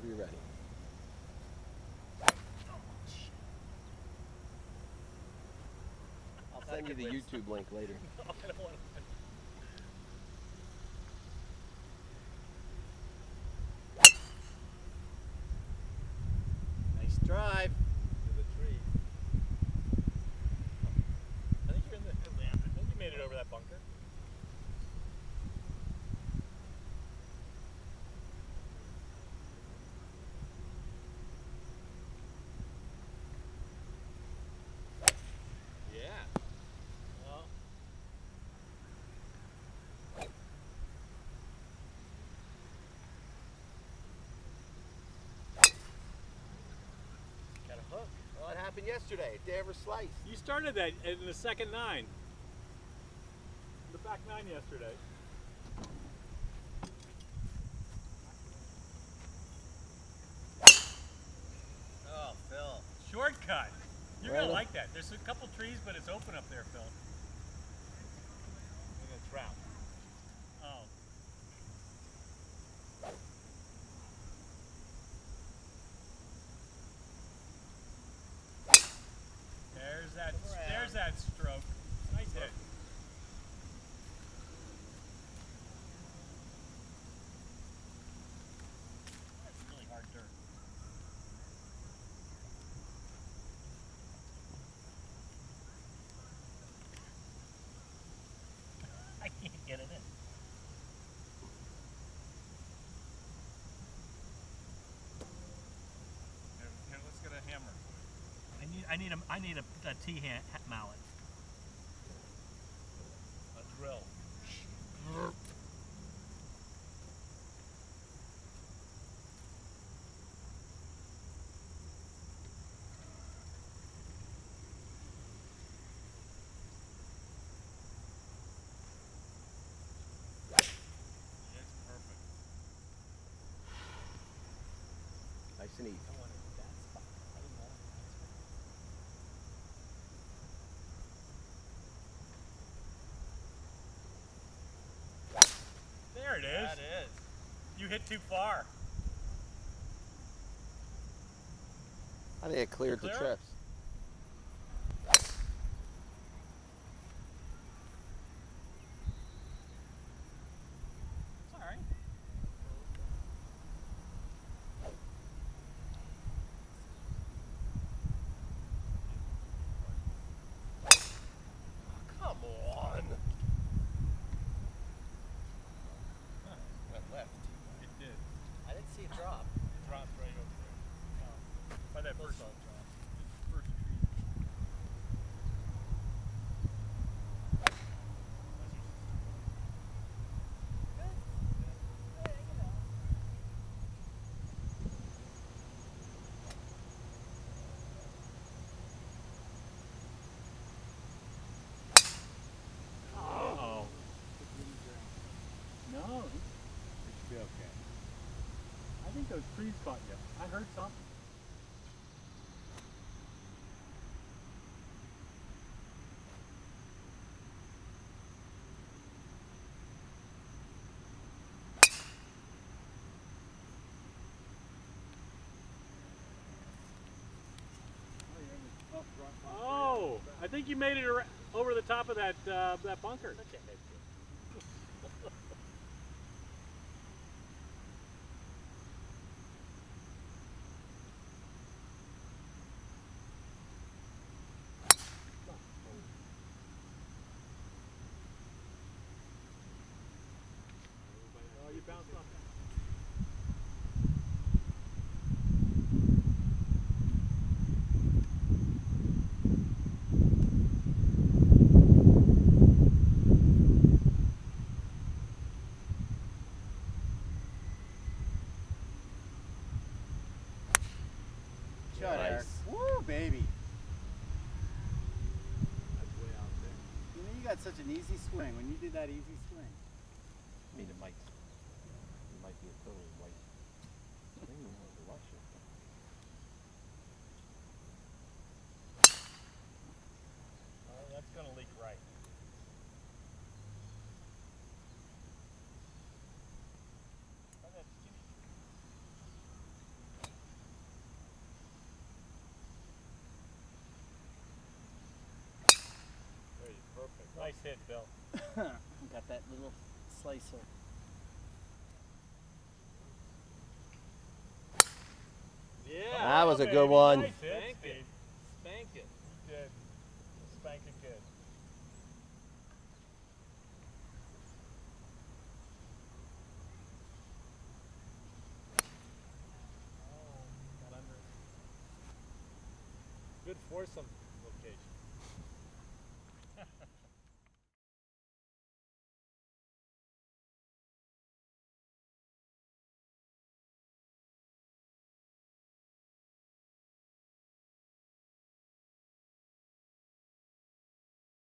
you're ready. I'll send you the YouTube link later. No, I don't want to. Nice drive. To the tree. I think you're in the. I think you made it over that bunker. Yeah. Well. Got a hook. Well, it happened yesterday. Day ever sliced. You started that in the second 9. The back 9 yesterday. Oh, Phil. Shortcut. You're Right gonna on. like that. There's a couple trees, but it's open up there, Phil. Look at a trout. Oh. There's that stroke. Nice hit. That's really hard dirt. I can't get it in. Here, let's get a hammer. I need a T-hand mallet. A drill. It's perfect. Nice and easy. I wanted that spot. I didn't want it in that spot. There it is. That is. You hit too far. I think it cleared the Clear? trips. It's alright. Come on. Went left. It did. I didn't see it drop. It dropped right over there. By that first drop. First tree. Oh. No. It should be okay. I think those trees caught you. I heard something. Oh, I think you made it over the top of that that bunker. Oh, you bounced off that. Shot, Nice. Eric. Woo, baby. That's way out there. You know, you got such an easy swing when you did that easy swing. I mean, it might be a totally white thing with the watch it. That's gonna leak right. Oh, that skinny tree. Nice hit, Bill. Got that little slicer. Yeah. That was a baby, good one. Nice hit, Spank Steve. it. Spank it. You did. Spank it good. Oh, got under it. Good foursome.